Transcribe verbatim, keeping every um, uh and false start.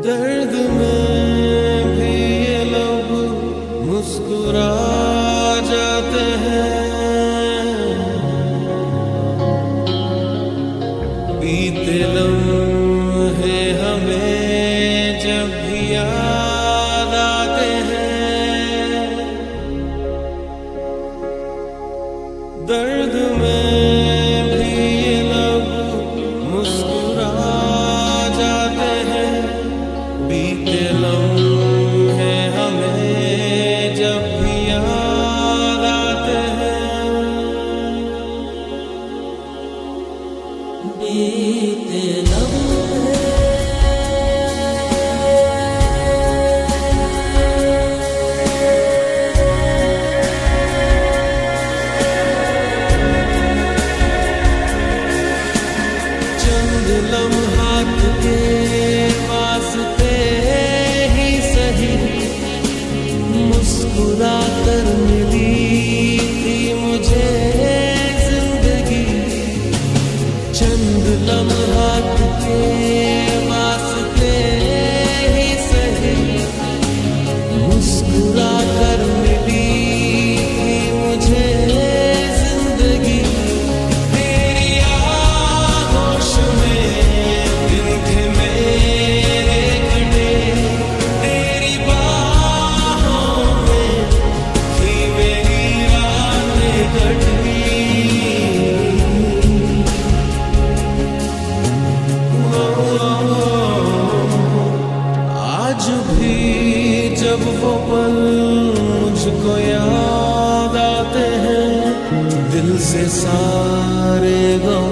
दर्द में भी ये लब मुस्कुरा जाते हैं, बीते लम्हे हमें जब भी याद आते हैं। दर्द में भी ये लब मुस्कुरा जाते हैं, बीते लम्हे हमें जब भी याद आते हैं। बीते लम्हे चंद लम्हात के वास्ते ही सही मुस्कुरा कर मिली थी मुझे जिंदगी। चंद लम्हात के वास्ते ही सही मुस्कुरा कर मिली थी मुझे जिंदगी। तेरी आगोश में दिन थे मेरे कटे, तेरी बाहों में थी मेरी रातें कटी। आज भी जब वो पल मुझको याद आते हैं, दिल से सारे गम